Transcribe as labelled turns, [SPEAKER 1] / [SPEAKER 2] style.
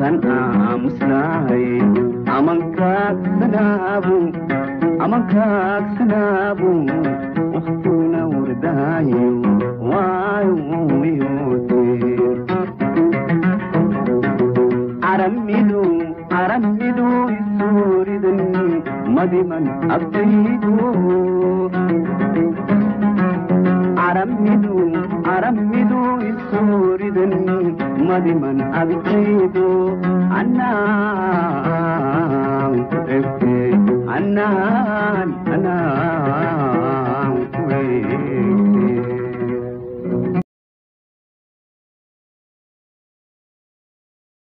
[SPEAKER 1] kan aamusnahay amankaag sanaabu waktuna wardaayo waayoyoote aramidu isuuridan madiman abtaydo aramidu isuuridan madiman abtaydo annaan ku dhegte annaan